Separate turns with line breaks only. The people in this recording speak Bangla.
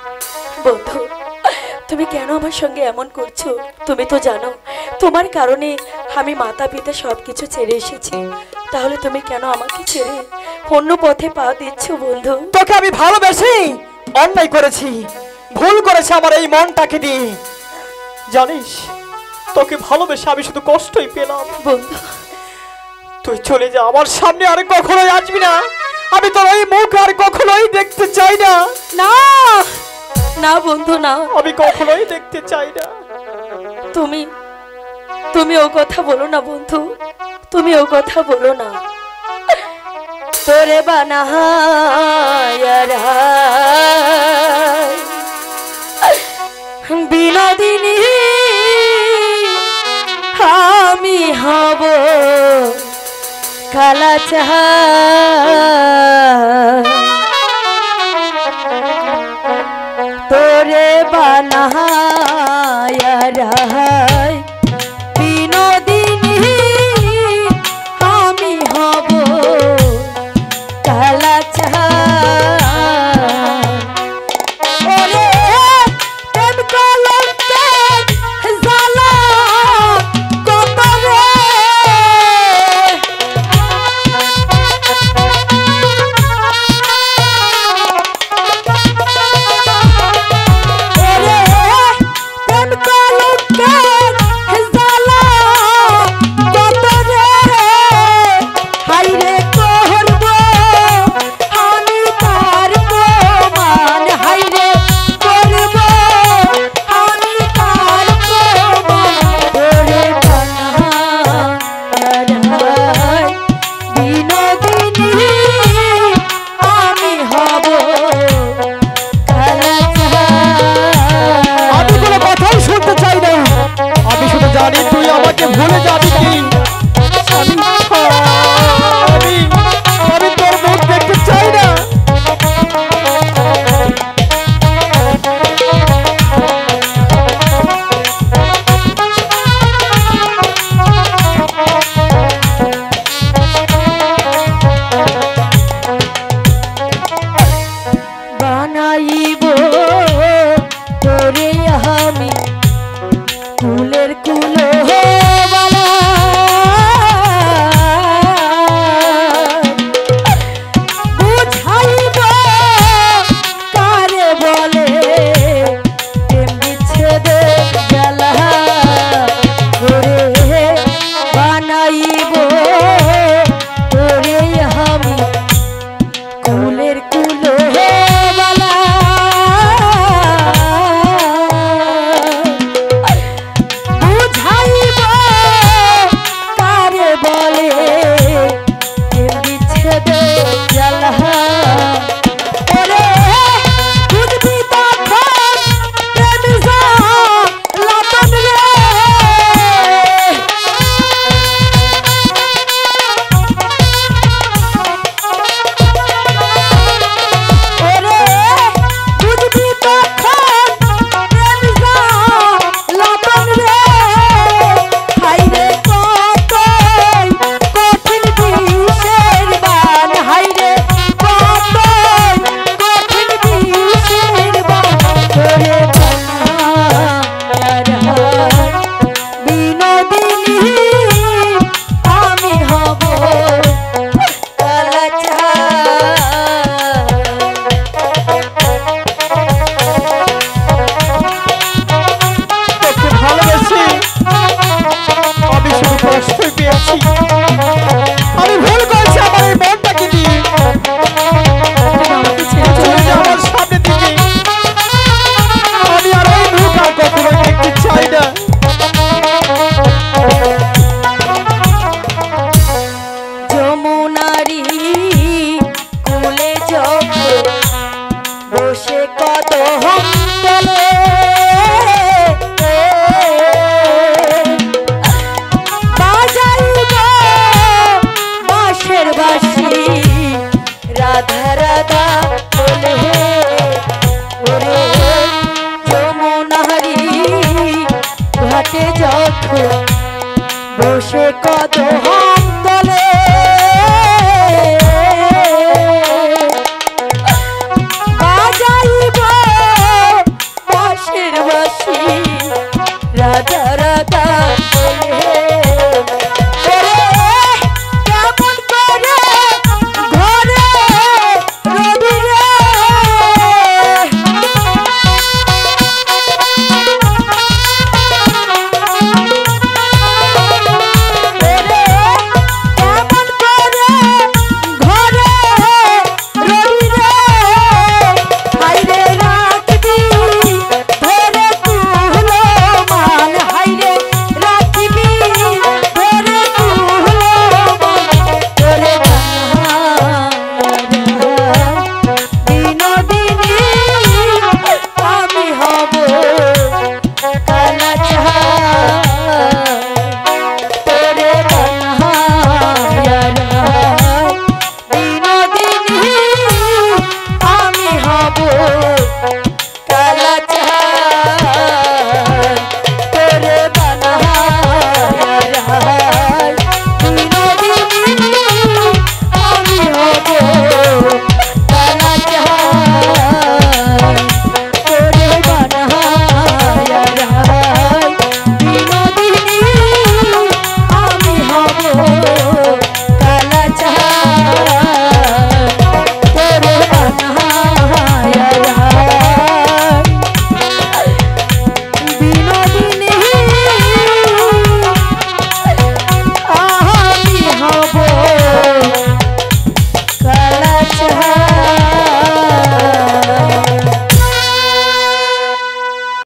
বন্ধু, তুমি কেন আমার সঙ্গে এমন করছো? তুমি তো জানো তোমার কারণে আমি মাতা পিতা সবকিছু ছেড়ে এসেছি। তাহলে তুমি কেন আমাকে ছেড়ে অন্য পথে পা দিচ্ছ বন্ধু?
তোকে আমি ভালোবেসে অন্যায় করেছি, ভুল করেছে আমার এই মনটাকে দিয়ে। জানিস, তোকে ভালোবেসে আমি শুধু কষ্টই পেলাম।
বন্ধু,
তুই চলে যা, আমার সামনে আর কখনোই আসবি না। আমি তোর এই মুখ আর কখনোই দেখতে চাই না।
না না বন্ধু, না,
আমি কখনোই দেখতে চাই না।
তুমি তুমি ও কথা বলো না বন্ধু, তুমি ও কথা বলো না। তোরে বানাহায় বিনোদিনী আমি হব কালাচাহা। তোরে বানাহায় বিনোদিনী আমি হব কালাচাহা। ওরে প্রেম কলঙ্কের জ্বালা কত রে,
ভুলে যাবি কি? আমি তোর মুখ দেখতে চাই না।
বানাইব তোরে আমি কুলের কুলো বালা, বুঝাইব কারে বলে প্রেম বিচ্ছেদের জ্বালা। ওরে বানাইব তোরে আমি কুলের কুলো বালা, বুঝাইব কারে বলে বিচ্ছেদের জ্বালা। ওরে বুঝবি তখন প্রেম জ্বালাতন রে, ওরে বুঝবি তখন প্রেম জ্বালাতন রে। হাইরে কত কঠিন বিষের বান, হাইরে কত কঠিন বিষের বান। তোরে বিনোদিনী আমি হব কালাচাহা।
তোকে ভালোবেসে আমি শুধু কষ্টই পেয়েছি। আমি ভুল করেছি আমার এই মনটাকে দিয়ে। চলে যা আমার সামনে থেকে। আমি আর এই মুখ আর কখনোই দেখতে চাই না।
যমুনারি কুলে যখন বসে কদম তলে, বাজাইব বাঁশের বাঁশি রাধা রাধা বলে। ওরে যমুনারি ঘাটে যখন বসে